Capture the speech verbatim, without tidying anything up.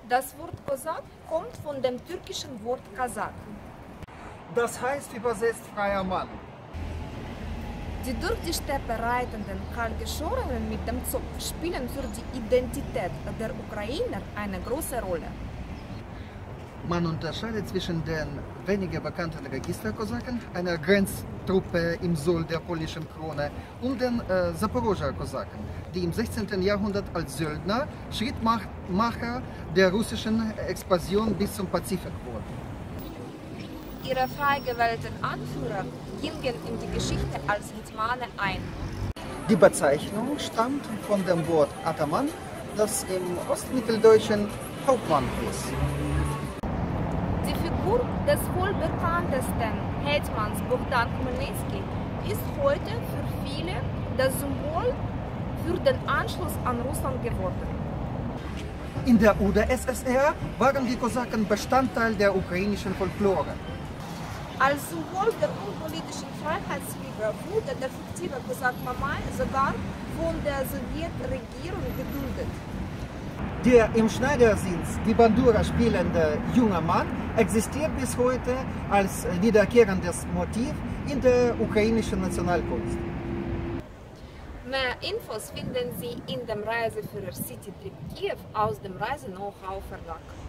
Das Wort Kosak kommt von dem türkischen Wort Kasak. Das heißt übersetzt freier Mann. Die durch die Steppe reitenden Kahlgeschorenen mit dem Zopf spielen für die Identität der Ukrainer eine große Rolle. Man unterscheidet zwischen den weniger bekannten Registerkosaken, einer Grenztruppe im Soll der polnischen Krone, und den äh, Saporoger Kosaken, die im sechzehnten Jahrhundert als Söldner Schrittmacher der russischen Expansion bis zum Pazifik wurden. Ihre frei gewählten Anführer gingen in die Geschichte als Hetmane ein. Die Bezeichnung stammt von dem Wort Ataman, das im Ostmitteldeutschen Hauptmann ist. Die Figur des wohl bekanntesten Hetmans Bogdan Chmelnyzkyj ist heute für viele das Symbol für den Anschluss an Russland geworden. In der U d S S R waren die Kosaken Bestandteil der ukrainischen Folklore. Als Symbol der unpolitischen Freiheitsliebe wurde der fiktive Kosak Mamai sogar von der Sowjetregierung geduldet. Der im Schneidersitz die Bandura spielende junge Mann existiert bis heute als wiederkehrendes Motiv in der ukrainischen Nationalkunst. Mehr Infos finden Sie in dem Reiseführer City Trip Kiew aus dem Reise-Know-how Verlag.